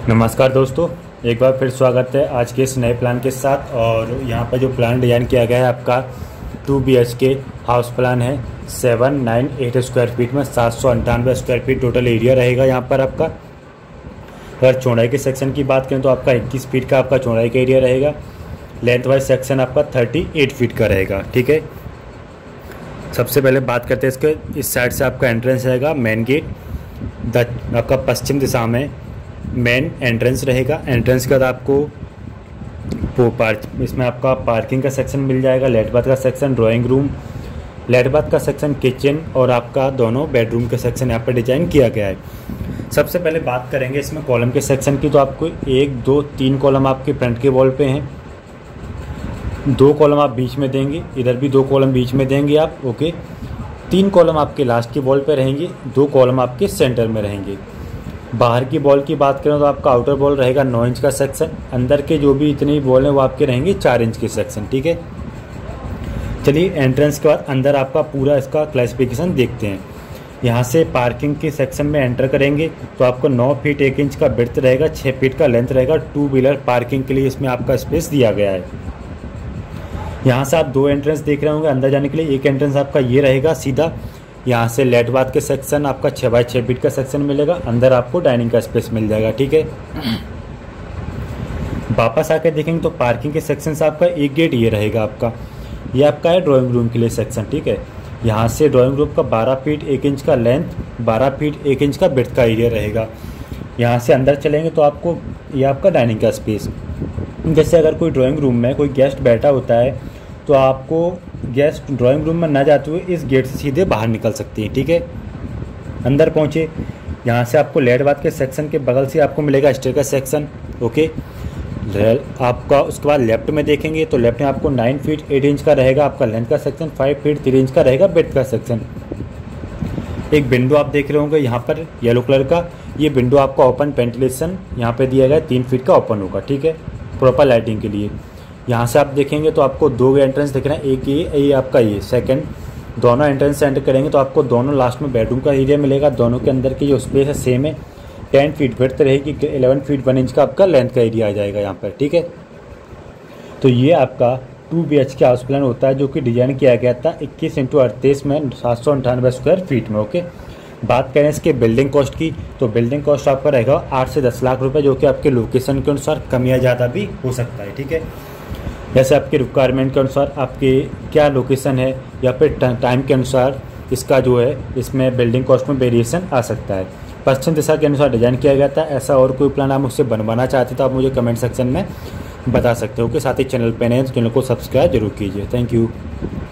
नमस्कार दोस्तों, एक बार फिर स्वागत है आज के इस नए प्लान के साथ। और यहाँ पर जो प्लान डिज़ाइन किया गया है आपका 2 BHK हाउस प्लान है 798 स्क्वायर फीट में 798 स्क्वायर फीट टोटल एरिया रहेगा यहाँ पर आपका। अगर चौड़ाई के सेक्शन की बात करें तो आपका 21 फीट का आपका चौड़ाई का एरिया रहेगा। लेंथ वाइज सेक्शन आपका 38 फीट का रहेगा। ठीक है, सबसे पहले बात करते हैं इसके इस साइड से आपका एंट्रेंस रहेगा मेन गेट आपका पश्चिम दिशा में मेन एंट्रेंस रहेगा। एंट्रेंस के बाद आपको इसमें आपका पार्किंग का सेक्शन मिल जाएगा, लेट बाथ का section, drawing room, lat bath का सेक्शन, किचन और आपका दोनों बेडरूम के सेक्शन यहाँ पर डिजाइन किया गया है। सबसे पहले बात करेंगे इसमें कॉलम के सेक्शन की। तो आपको 1 2 3 कॉलम आपके फ्रंट के वॉल पे हैं, 2 कॉलम आप बीच में देंगे, इधर भी 2 कॉलम बीच में देंगे आप। ओके, 3 कॉलम आपके लास्ट की वॉल पे रहेंगे, 2 कॉलम आपके सेंटर में रहेंगे। बाहर की बॉल की बात करें तो आपका आउटर बॉल रहेगा 9 इंच का सेक्शन, अंदर के जो भी इतने बॉल हैं वो आपके रहेंगे 4 इंच के सेक्शन। ठीक है, चलिए एंट्रेंस के बाद अंदर आपका पूरा इसका क्लासिफिकेशन देखते हैं। यहाँ से पार्किंग के सेक्शन में एंटर करेंगे तो आपको 9 फीट 1 इंच का विड्थ रहेगा, 6 फीट का लेंथ रहेगा। 2 व्हीलर पार्किंग के लिए इसमें आपका स्पेस दिया गया है। यहाँ से आप 2 एंट्रेंस देख रहे होंगे अंदर जाने के लिए। एक एंट्रेंस आपका ये रहेगा सीधा, यहाँ से लेट बाथ के सेक्शन आपका 6 बाई 6 फीट का सेक्शन मिलेगा, अंदर आपको डाइनिंग का स्पेस मिल जाएगा। ठीक है, वापस आकर देखेंगे तो पार्किंग के सेक्शन से आपका एक गेट ये रहेगा आपका, ये आपका है ड्राइंग रूम के लिए सेक्शन। ठीक है, यहाँ से ड्राइंग रूम का 12 फीट 1 इंच का लेंथ, 12 फीट 1 इंच का विड्थ का एरिया रहेगा। यहाँ से अंदर चलेंगे तो आपको ये आपका डाइनिंग का स्पेस, जैसे अगर कोई ड्राइंग रूम में कोई गेस्ट बैठा होता है तो आपको गेस्ट ड्राइंग रूम में ना जाते हुए इस गेट से सीधे बाहर निकल सकती हैं। ठीक है, अंदर पहुँचे, यहाँ से आपको लेट बाथ के सेक्शन के बगल से आपको मिलेगा स्टेयर का सेक्शन। ओके, आपका उसके बाद लेफ्ट में देखेंगे तो लेफ्ट में आपको 9 फीट 8 इंच का रहेगा आपका लेंथ का सेक्शन, 5 फीट 3 इंच का रहेगा विड्थ का सेक्शन। एक विंडो आप देख रहे होंगे यहाँ पर येलो कलर का, ये विंडो आपका ओपन वेंटिलेशन यहाँ पे दिया गया है, 3 फीट का ओपन होगा। ठीक है, प्रॉपर लाइटिंग के लिए। यहाँ से आप देखेंगे तो आपको 2 एंट्रेंस दिख रहे हैं, एक ये आपका ये सेकंड। दोनों एंट्रेंस से एंटर करेंगे तो आपको दोनों लास्ट में बेडरूम का एरिया मिलेगा। दोनों के अंदर की जो स्पेस है सेम है, 10 फीट विड्थ रहेगी, 11 फीट 1 इंच का आपका लेंथ का एरिया आ जाएगा यहाँ पर। ठीक है, तो ये आपका 2 BHK हाउस प्लान होता है जो कि डिजाइन किया गया था 21 × 38 में 798 स्क्वायर फीट में। ओके, बात करें इसके बिल्डिंग कॉस्ट की तो बिल्डिंग कॉस्ट आपका रहेगा 8 से 10 लाख रुपए, जो कि आपके लोकेशन के अनुसार कम या ज़्यादा भी हो सकता है। ठीक है, जैसे आपके रिक्वायरमेंट के अनुसार आपके क्या लोकेशन है या फिर टाइम के अनुसार इसका जो है इसमें बिल्डिंग कॉस्ट में वेरिएशन आ सकता है। पश्चिम दिशा के अनुसार डिज़ाइन किया गया था। ऐसा और कोई प्लान आप मुझसे बनवाना चाहते तो आप मुझे कमेंट सेक्शन में बता सकते हो। कि साथ ही चैनल पे नए हैं तो चैनल को सब्सक्राइब जरूर कीजिए। Thank you.